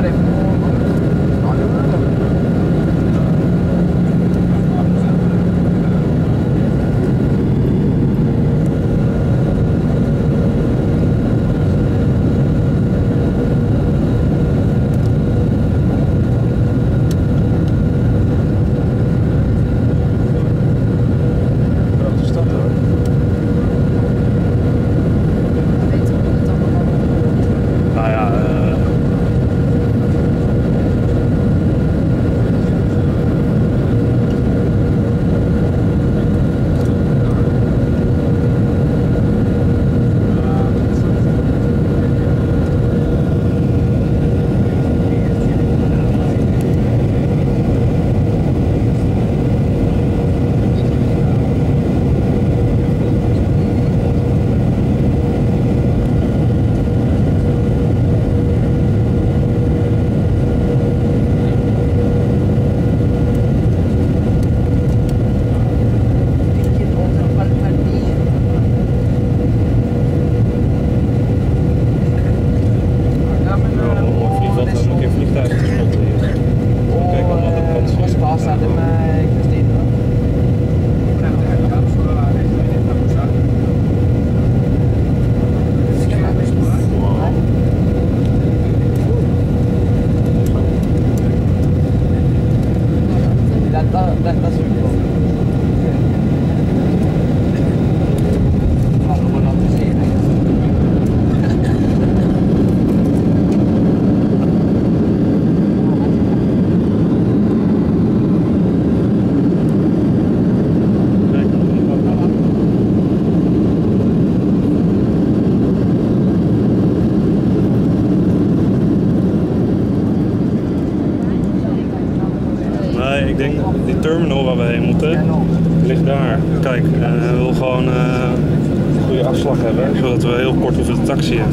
Ik denk die terminal waar we heen moeten, ligt daar. Kijk, we willen gewoon een goede afslag hebben, zodat we heel kort hoeven te taxiën.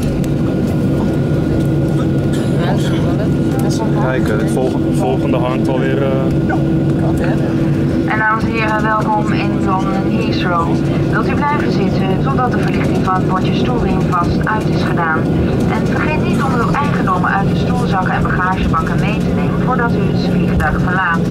Kijk, het volgende hangt alweer. En dames en heren, welkom in London Heathrow. Wilt u blijven zitten totdat de verlichting van het bordje stoelriem vast uit is gedaan. En vergeet niet om uw eigendommen uit de stoelzakken en bagagebakken mee te nemen voordat u het vliegtuig verlaat.